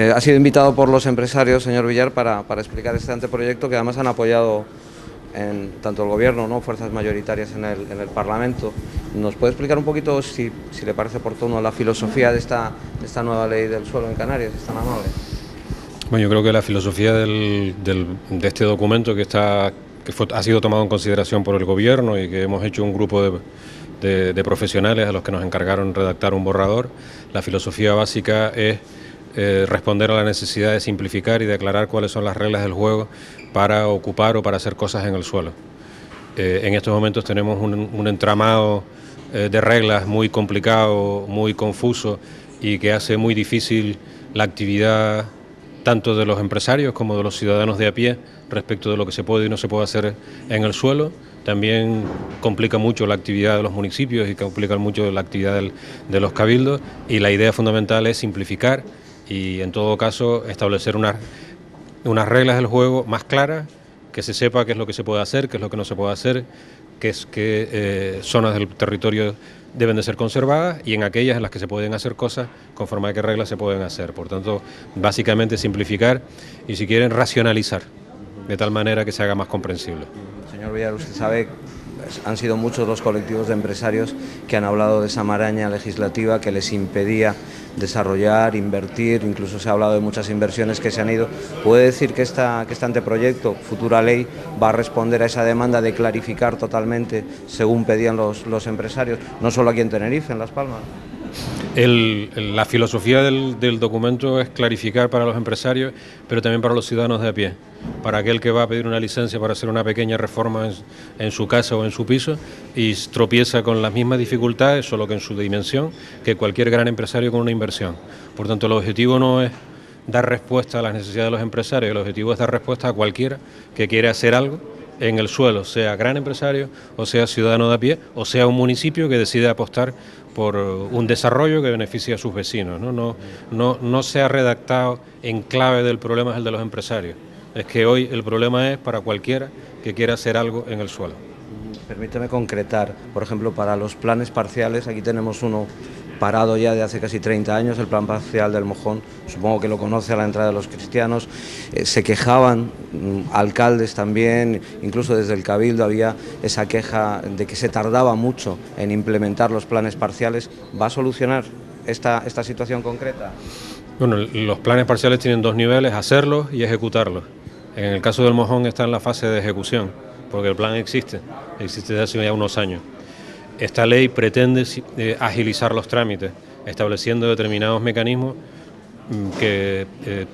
Ha sido invitado por los empresarios, señor Villar, para explicar este anteproyecto que además han apoyado en tanto el Gobierno, ¿no?, fuerzas mayoritarias en el Parlamento. ¿Nos puede explicar un poquito, si le parece oportuno, la filosofía de esta nueva ley del suelo en Canarias? ¿Es tan amable? Bueno, yo creo que la filosofía de este documento ha sido tomado en consideración por el Gobierno y que hemos hecho un grupo de profesionales a los que nos encargaron redactar un borrador. La filosofía básica es responder a la necesidad de simplificar y de aclarar cuáles son las reglas del juego para ocupar o para hacer cosas en el suelo. En estos momentos tenemos un entramado de reglas muy complicado, muy confuso y que hace muy difícil la actividad tanto de los empresarios como de los ciudadanos de a pie respecto de lo que se puede y no se puede hacer en el suelo. También complica mucho la actividad de los municipios y complica mucho la actividad de los cabildos, y la idea fundamental es simplificar y en todo caso establecer unas reglas del juego más claras, que se sepa qué es lo que se puede hacer, qué es lo que no se puede hacer, qué zonas del territorio deben de ser conservadas y en aquellas en las que se pueden hacer cosas conforme a qué reglas se pueden hacer. Por tanto, básicamente simplificar y, si quieren, racionalizar de tal manera que se haga más comprensible. Señor Villar, usted sabe, han sido muchos los colectivos de empresarios que han hablado de esa maraña legislativa que les impedía desarrollar, invertir, incluso se ha hablado de muchas inversiones que se han ido. ¿Puede decir que este anteproyecto, futura ley, va a responder a esa demanda de clarificar totalmente, según pedían los empresarios, no solo aquí en Tenerife, en Las Palmas? La filosofía del documento es clarificar para los empresarios, pero también para los ciudadanos de a pie. Para aquel que va a pedir una licencia para hacer una pequeña reforma en su casa o en su piso y tropieza con las mismas dificultades, solo que en su dimensión, que cualquier gran empresario con una inversión. Por tanto, el objetivo no es dar respuesta a las necesidades de los empresarios, el objetivo es dar respuesta a cualquiera que quiera hacer algo en el suelo, sea gran empresario o sea ciudadano de a pie o sea un municipio que decide apostar por un desarrollo que beneficie a sus vecinos. No se ha redactado en clave del problema es el de los empresarios. Es que hoy el problema es para cualquiera que quiera hacer algo en el suelo. Permíteme concretar, por ejemplo, para los planes parciales, aquí tenemos uno parado ya de hace casi 30 años, el plan parcial del Mojón, supongo que lo conoce, a la entrada de los cristianos. Se quejaban alcaldes también, incluso desde el Cabildo había esa queja de que se tardaba mucho en implementar los planes parciales. ¿Va a solucionar esta situación concreta? Bueno, los planes parciales tienen dos niveles, hacerlos y ejecutarlos. En el caso del Mojón está en la fase de ejecución, porque el plan existe desde hace ya unos años. Esta ley pretende agilizar los trámites, estableciendo determinados mecanismos que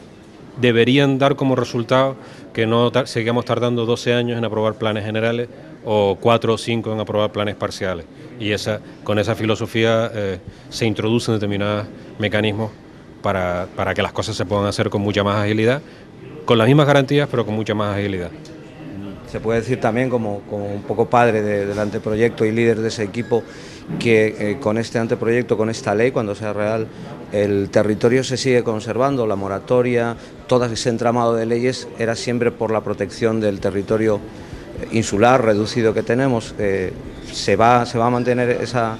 deberían dar como resultado que no sigamos tardando 12 años en aprobar planes generales o 4 o 5 en aprobar planes parciales. Y con esa filosofía se introducen determinados mecanismos para que las cosas se puedan hacer con mucha más agilidad, con las mismas garantías pero con mucha más agilidad. Se puede decir también, como un poco padre del anteproyecto y líder de ese equipo, que con este anteproyecto, con esta ley, cuando sea real, el territorio se sigue conservando, la moratoria, todo ese entramado de leyes era siempre por la protección del territorio insular reducido que tenemos. ¿Se va a mantener esa...?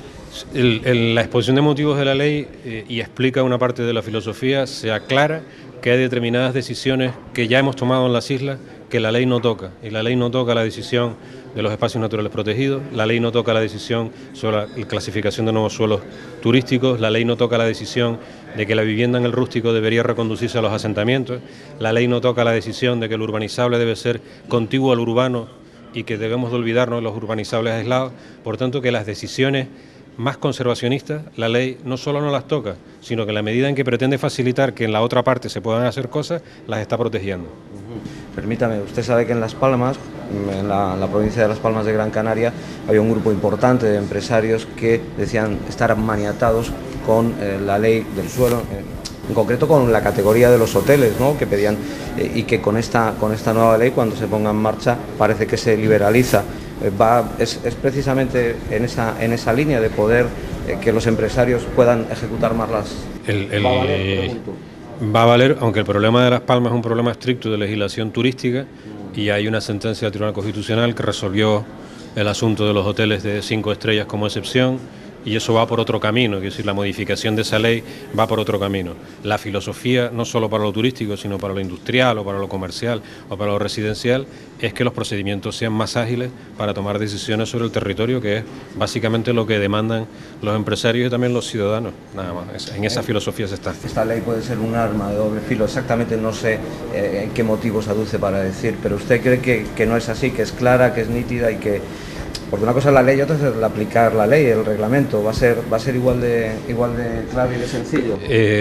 La exposición de motivos de la ley y explica una parte de la filosofía, se aclara que hay determinadas decisiones que ya hemos tomado en las islas que la ley no toca, y la ley no toca la decisión de los espacios naturales protegidos, la ley no toca la decisión sobre la clasificación de nuevos suelos turísticos, la ley no toca la decisión de que la vivienda en el rústico debería reconducirse a los asentamientos, la ley no toca la decisión de que el urbanizable debe ser contiguo al urbano y que debemos de olvidarnos de los urbanizables aislados. Por tanto, que las decisiones más conservacionistas, la ley no solo no las toca, sino que en la medida en que pretende facilitar que en la otra parte se puedan hacer cosas, las está protegiendo. Permítame, usted sabe que en Las Palmas, en la provincia de Las Palmas de Gran Canaria, había un grupo importante de empresarios que decían estar maniatados con la ley del suelo, en concreto con la categoría de los hoteles, ¿no?, que pedían, y que con esta nueva ley, cuando se ponga en marcha, parece que se liberaliza. Es precisamente en esa línea de poder que los empresarios puedan ejecutar más las... Va a valer, aunque el problema de Las Palmas es un problema estricto de legislación turística y hay una sentencia del Tribunal Constitucional que resolvió el asunto de los hoteles de 5 estrellas como excepción y eso va por otro camino, es decir, la modificación de esa ley va por otro camino. La filosofía, no solo para lo turístico, sino para lo industrial o para lo comercial o para lo residencial, es que los procedimientos sean más ágiles para tomar decisiones sobre el territorio, que es básicamente lo que demandan los empresarios y también los ciudadanos, nada más. En esa filosofía se está. Esta ley puede ser un arma de doble filo, exactamente no sé en qué motivos aduce para decir, pero ¿usted cree que no es así, que es clara, que es nítida y que... Porque una cosa es la ley y otra es el aplicar la ley, el reglamento, ¿va a ser igual de claro y de sencillo?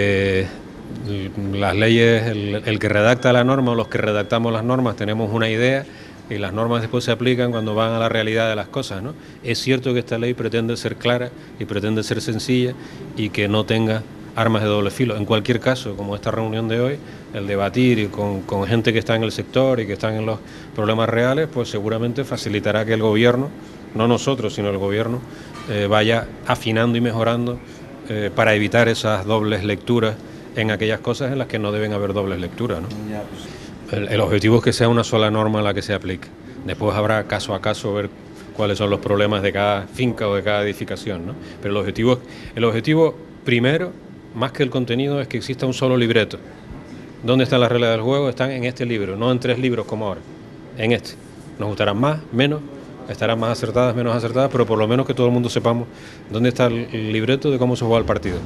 Las leyes, el que redacta la norma o los que redactamos las normas tenemos una idea y las normas después se aplican cuando van a la realidad de las cosas, ¿no? Es cierto que esta ley pretende ser clara y pretende ser sencilla y que no tenga armas de doble filo. En cualquier caso, como esta reunión de hoy, el debatir y con gente que está en el sector y que están en los problemas reales, pues seguramente facilitará que el gobierno, no nosotros, sino el gobierno, vaya afinando y mejorando para evitar esas dobles lecturas en aquellas cosas en las que no deben haber dobles lecturas, ¿no? El objetivo es que sea una sola norma la que se aplique. Después habrá caso a caso ver cuáles son los problemas de cada finca o de cada edificación, ¿no? Pero el objetivo primero, más que el contenido, es que exista un solo libreto. ¿Dónde están las reglas del juego? Están en este libro, no en 3 libros como ahora, en este. Nos gustarán más, menos, estarán más acertadas, menos acertadas, pero por lo menos que todo el mundo sepamos dónde está el libreto de cómo se juega el partido.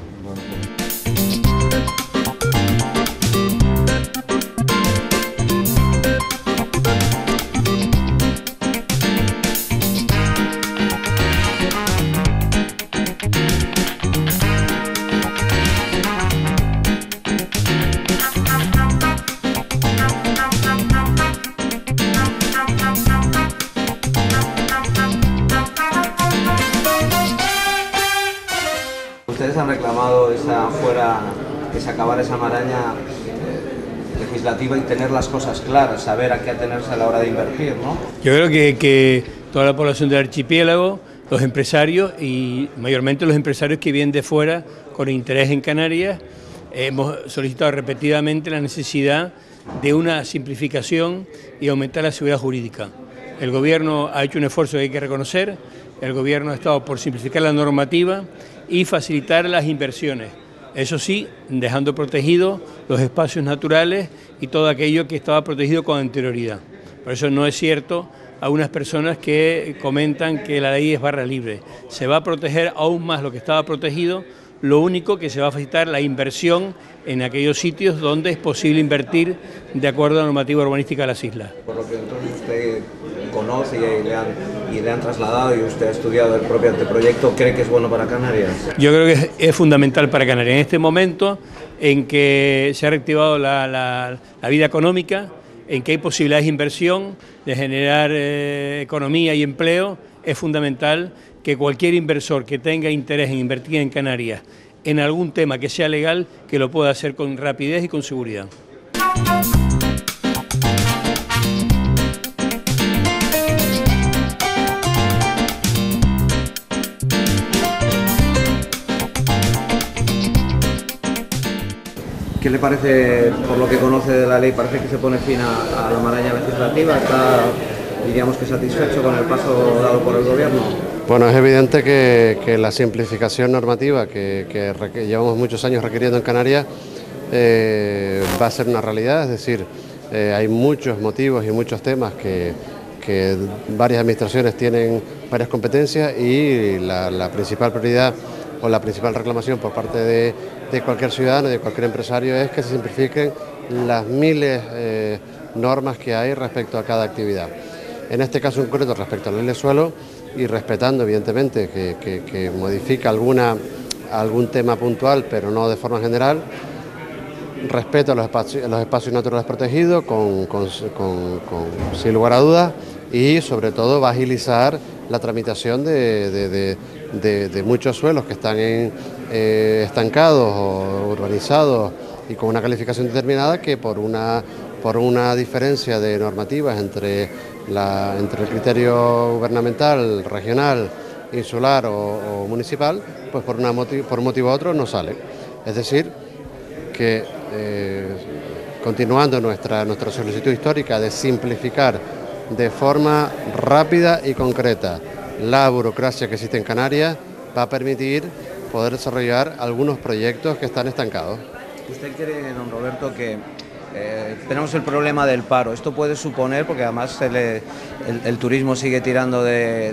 Ustedes han reclamado que se acabara esa maraña legislativa y tener las cosas claras, saber a qué atenerse a la hora de invertir, ¿no? Yo creo que toda la población del archipiélago, los empresarios y mayormente los empresarios que vienen de fuera con interés en Canarias, hemos solicitado repetidamente la necesidad de una simplificación y aumentar la seguridad jurídica. El Gobierno ha hecho un esfuerzo que hay que reconocer, el Gobierno ha estado por simplificar la normativa y facilitar las inversiones. Eso sí, dejando protegidos los espacios naturales y todo aquello que estaba protegido con anterioridad. Por eso no es cierto a unas personas que comentan que la ley es barra libre. Se va a proteger aún más lo que estaba protegido, lo único que se va a facilitar la inversión en aquellos sitios donde es posible invertir de acuerdo a la normativa urbanística de las islas. Por lo que entonces usted conoce y le han trasladado y usted ha estudiado el propio anteproyecto, ¿cree que es bueno para Canarias? Yo creo que es fundamental para Canarias. En este momento en que se ha reactivado la vida económica, en que hay posibilidades de inversión, de generar economía y empleo, es fundamental que cualquier inversor que tenga interés en invertir en Canarias en algún tema que sea legal, que lo pueda hacer con rapidez y con seguridad. ¿Qué le parece, por lo que conoce de la ley, parece que se pone fin a la maraña legislativa? ¿Está, diríamos que satisfecho con el paso dado por el Gobierno? Bueno, es evidente que la simplificación normativa que llevamos muchos años requiriendo en Canarias va a ser una realidad, es decir, hay muchos motivos y muchos temas que varias administraciones tienen varias competencias y la principal prioridad o la principal reclamación por parte de cualquier ciudadano y de cualquier empresario es que se simplifiquen las miles de normas que hay respecto a cada actividad. En este caso en concreto respecto a la ley de suelo y respetando evidentemente que modifica algún tema puntual pero no de forma general, respeto a los espacios naturales protegidos sin lugar a dudas y sobre todo va a agilizar la tramitación de muchos suelos que están estancados o urbanizados y con una calificación determinada que por una diferencia de normativas entre el criterio gubernamental, regional, insular o municipal, pues por un motivo u otro no sale. Es decir, que continuando nuestra solicitud histórica de simplificar de forma rápida y concreta la burocracia que existe en Canarias, va a permitir poder desarrollar algunos proyectos que están estancados. ¿Usted cree, don Roberto, que tenemos el problema del paro? Esto puede suponer, porque además el turismo sigue tirando de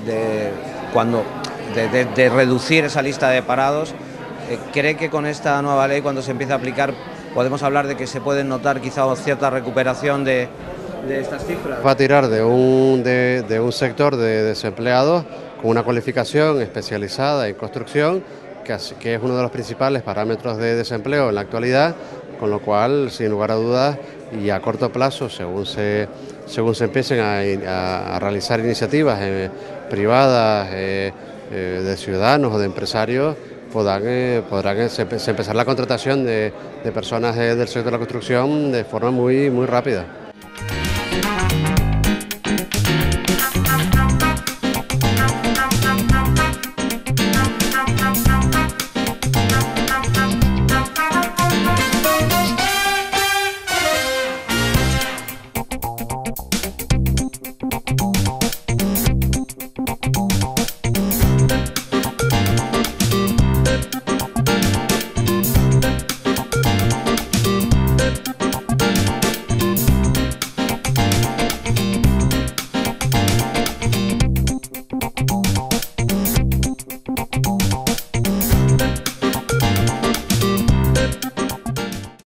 reducir esa lista de parados. ¿Cree que con esta nueva ley, cuando se empiece a aplicar, podemos hablar de que se puede notar quizá cierta recuperación de estas cifras? Va a tirar de un sector de desempleados con una cualificación especializada en construcción, que es uno de los principales parámetros de desempleo en la actualidad, con lo cual, sin lugar a dudas, y a corto plazo, según se empiecen a realizar iniciativas privadas de ciudadanos o de empresarios, podrán empezar la contratación de personas del sector de la construcción de forma muy rápida.